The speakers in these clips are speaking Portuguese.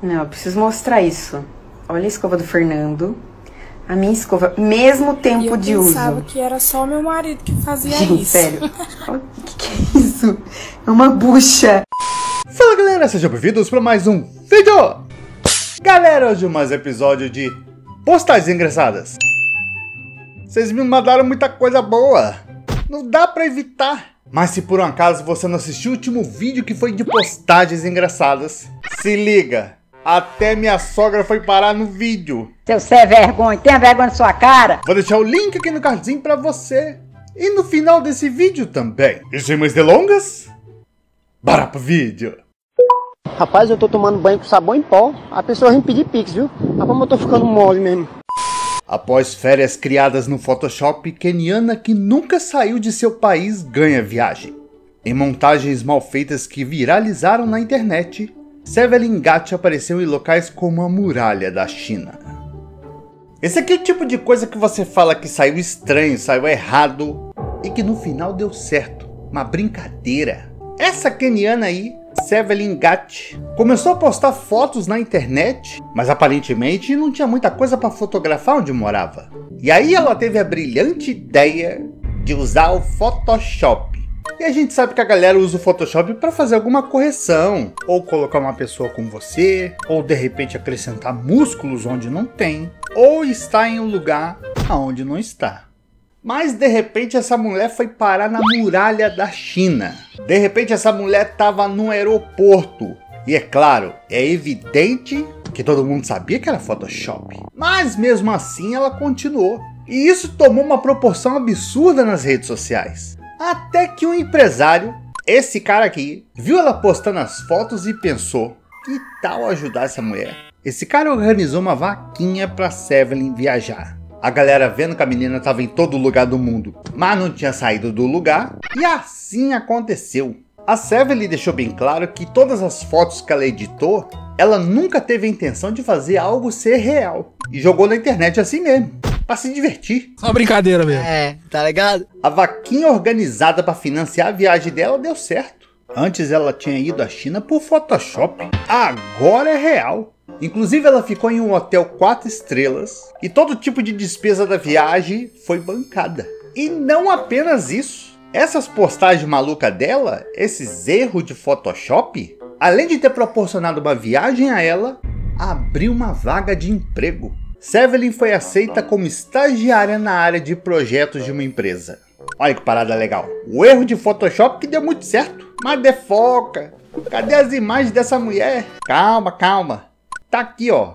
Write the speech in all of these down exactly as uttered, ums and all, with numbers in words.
Não, eu preciso mostrar isso. Olha a escova do Fernando. A minha escova, mesmo tempo de uso. Eu pensava que era só meu marido que fazia Gente, isso. sério. O que, que é isso? É uma bucha. Fala galera, sejam bem-vindos para mais um vídeo. Galera, hoje mais episódio de Postagens Engraçadas. Vocês me mandaram muita coisa boa. Não dá pra evitar. Mas se por um acaso você não assistiu o último vídeo que foi de postagens engraçadas, se liga. Até minha sogra foi parar no vídeo. Seu Zé vergonha, tenha vergonha na sua cara. Vou deixar o link aqui no cardzinho pra você. E no final desse vídeo também. E sem mais delongas, bora pro vídeo. Rapaz, eu tô tomando banho com sabão em pó. A pessoa vem pedir pix, viu? Mas como eu tô ficando mole mesmo. Após férias criadas no Photoshop, keniana que nunca saiu de seu país ganha viagem. Em montagens mal feitas que viralizaram na internet, Sevelin Gatti apareceu em locais como a muralha da China. Esse aqui é o tipo de coisa que você fala que saiu estranho, saiu errado e que no final deu certo. Uma brincadeira. Essa keniana aí, Sevelin Gatti, começou a postar fotos na internet, mas aparentemente não tinha muita coisa para fotografar onde morava. E aí ela teve a brilhante ideia de usar o Photoshop. E a gente sabe que a galera usa o Photoshop para fazer alguma correção, ou colocar uma pessoa com você, ou de repente acrescentar músculos onde não tem, ou estar em um lugar onde não está. Mas de repente essa mulher foi parar na muralha da China. De repente essa mulher estava no aeroporto. E é claro, é evidente que todo mundo sabia que era Photoshop. Mas mesmo assim ela continuou. E isso tomou uma proporção absurda nas redes sociais. Até que um empresário, esse cara aqui, viu ela postando as fotos e pensou: que tal ajudar essa mulher? Esse cara organizou uma vaquinha para Sevelin viajar. A galera vendo que a menina estava em todo lugar do mundo, mas não tinha saído do lugar, e assim aconteceu. A Sevelin deixou bem claro que todas as fotos que ela editou, ela nunca teve a intenção de fazer algo ser real, e jogou na internet assim mesmo, para se divertir. Só brincadeira mesmo. É, tá ligado? A vaquinha organizada para financiar a viagem dela deu certo. Antes ela tinha ido à China por Photoshop, agora é real. Inclusive ela ficou em um hotel quatro estrelas e todo tipo de despesa da viagem foi bancada. E não apenas isso, essas postagens malucas dela, esses erros de Photoshop, além de ter proporcionado uma viagem a ela, abriu uma vaga de emprego. Sevelin foi aceita como estagiária na área de projetos de uma empresa. Olha que parada legal. O erro de Photoshop que deu muito certo. Mas defoca. Cadê as imagens dessa mulher? Calma, calma. Tá aqui, ó.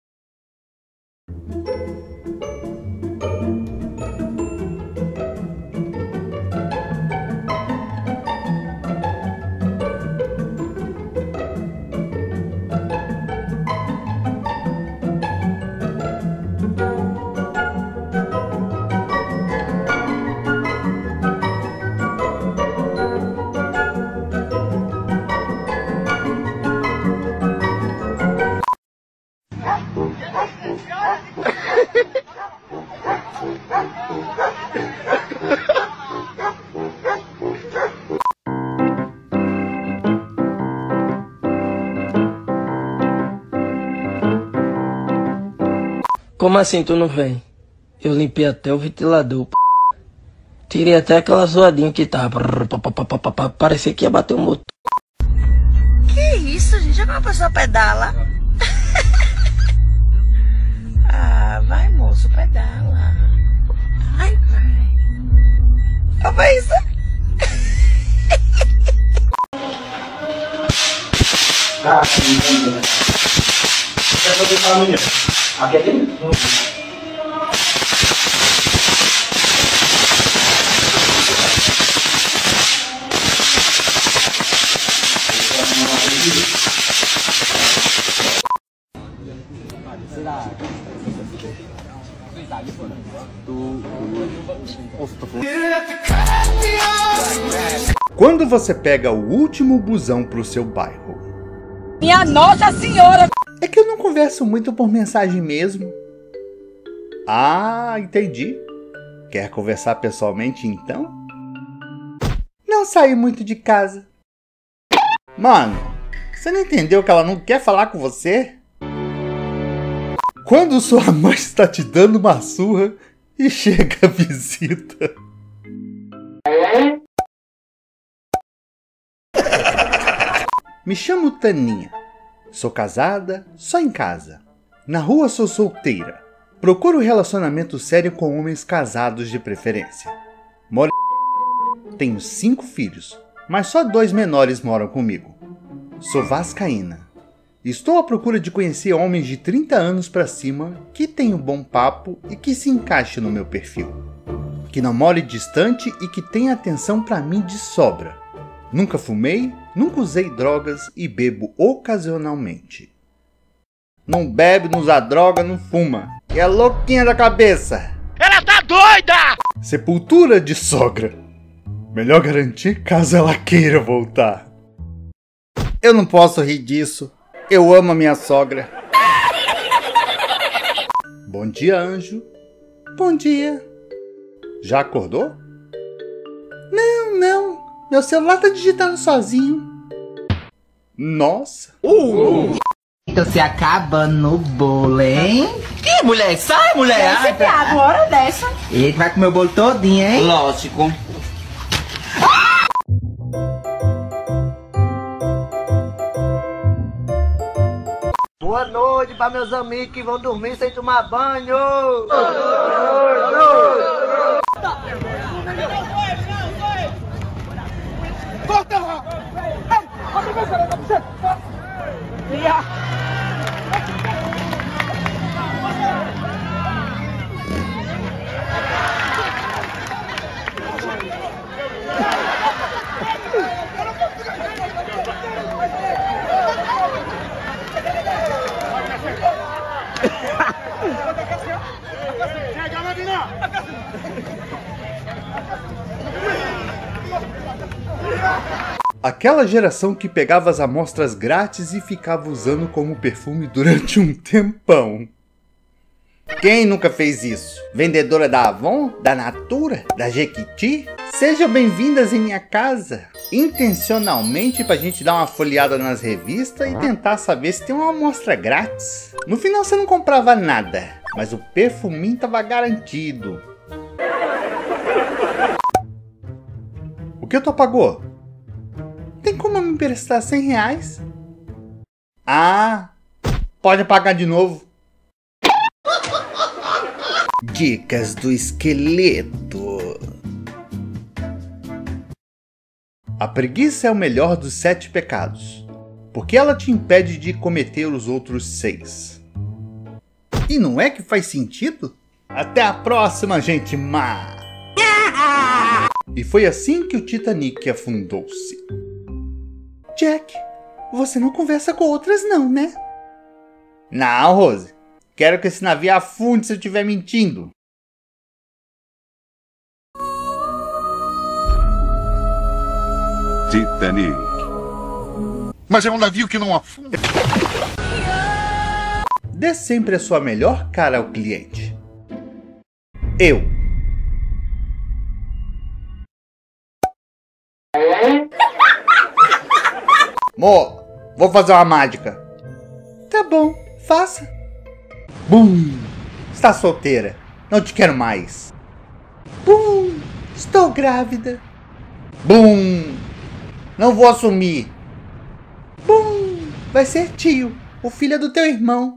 Como assim tu não vem? Eu limpei até o ventilador, p... Tirei até aquela zoadinha que tava. Parecia que ia bater o motor. Que isso, gente? Já que uma pessoa pedala? Ah, vai, moço, pedala. Ai, vai. Ó, vai isso. Ah, sim. Quer fazer pra amanhã? Aqui é dentro? Quando você pega o último busão pro seu bairro? Minha Nossa Senhora! É que eu não converso muito por mensagem mesmo. Ah, entendi. Quer conversar pessoalmente então? Não saio muito de casa. Mano, Você não entendeu que ela não quer falar com você? Quando sua mãe está te dando uma surra e chega a visita. Me chamo Taninha. Sou casada, só em casa. Na rua sou solteira. Procuro relacionamento sério com homens casados de preferência. Moro em... Tenho cinco filhos, mas só dois menores moram comigo. Sou vascaína. Estou à procura de conhecer homens de trinta anos para cima que tenham bom papo e que se encaixe no meu perfil. Que não more distante e que tenha atenção para mim de sobra. Nunca fumei, nunca usei drogas e bebo ocasionalmente. Não bebe, não usa droga, não fuma. E é louquinha da cabeça. Ela tá doida! Sepultura de sogra. Melhor garantir caso ela queira voltar. Eu não posso rir disso. Eu amo a minha sogra. Bom dia, anjo. Bom dia. Já acordou? Não, não. Meu celular tá digitando sozinho. Nossa. Uh. Então você acaba no bolo, hein? Que mulher? Sai, mulher! Esse piado, uma hora dessa. Ele vai comer o bolo todinho, hein? Lógico. Boa noite para meus amigos que vão dormir sem tomar banho. Aquela geração que pegava as amostras grátis e ficava usando como perfume durante um tempão. Quem nunca fez isso? Vendedora da Avon? Da Natura? Da Jequiti? Sejam bem-vindas em minha casa. Intencionalmente pra gente dar uma folheada nas revistas e tentar saber se tem uma amostra grátis. No final você não comprava nada, mas o perfuminho tava garantido. O que tu apagou? Tem como me emprestar cem reais? Ah, pode pagar de novo. Dicas do esqueleto. A preguiça é o melhor dos sete pecados, porque ela te impede de cometer os outros seis. E não é que faz sentido? Até a próxima, gente má! E foi assim que o Titanic afundou-se. Jack, você não conversa com outras não, né? Não, Rose. Quero que esse navio afunde se eu estiver mentindo. Titanic. Mas é um navio que não afunda. Dê sempre a sua melhor cara ao cliente. Eu. Mo, vou fazer uma mágica. Tá bom, faça. Bum! Está solteira. Não te quero mais. Bum! Estou grávida. Bum! Não vou assumir. Bum! Vai ser tio, o filho do teu irmão.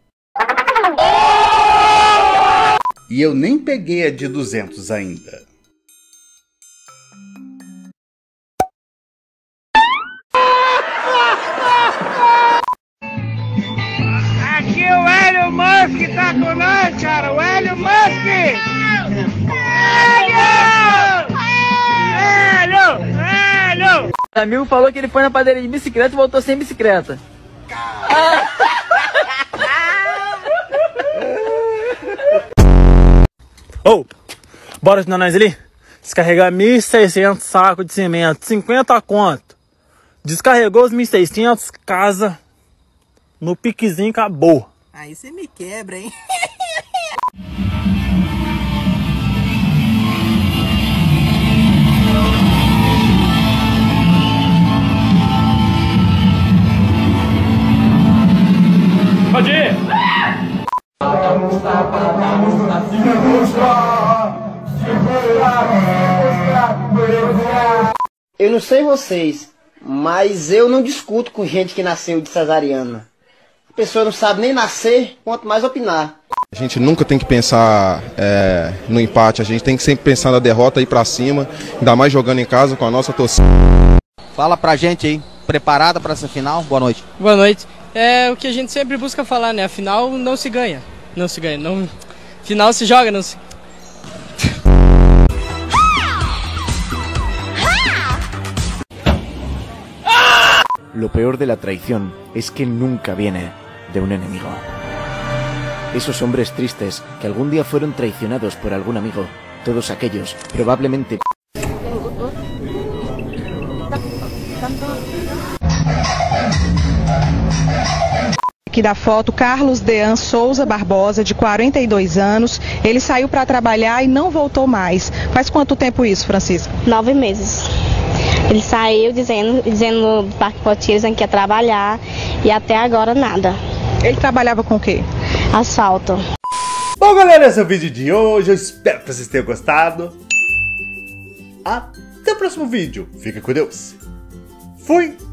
E eu nem peguei a de duzentos ainda. Aqui o Elon Musk tá com nós, cara. O Elon Musk! Elon! Elon! Elon! O amigo falou que ele foi na padaria de bicicleta e voltou sem bicicleta. Ô, oh, bora ajudar nós ali? Descarregar mil e seiscentos sacos de cimento, cinquenta conto. Descarregou os mil e seiscentos, casa no piquezinho, acabou. Aí você me quebra, hein? Pode ir! Eu não sei vocês, mas eu não discuto com gente que nasceu de cesariana. A pessoa não sabe nem nascer, quanto mais opinar. A gente nunca tem que pensar é, no empate, a gente tem que sempre pensar na derrota e ir pra cima, ainda mais jogando em casa com a nossa torcida. Fala pra gente aí, preparada pra essa final? Boa noite. Boa noite. É o que a gente sempre busca falar, né? A final não se ganha. Não se ganha. Não... Final se joga, não se... Lo peor de la traición es que nunca viene de un enemigo. Esos hombres tristes que algún día fueron traicionados por algún amigo, todos aquellos, probablemente... Aqui da foto, Carlos Dean Souza Barbosa, de quarenta e dois anos. Ele saiu para trabalhar e não voltou mais. Faz quanto tempo isso, Francisco? Nove meses. Ele saiu dizendo, dizendo no Parque Potires que ia trabalhar e até agora nada. Ele trabalhava com o quê? Asfalto. Bom, galera, esse é o vídeo de hoje. Eu espero que vocês tenham gostado. Até o próximo vídeo. Fica com Deus. Fui!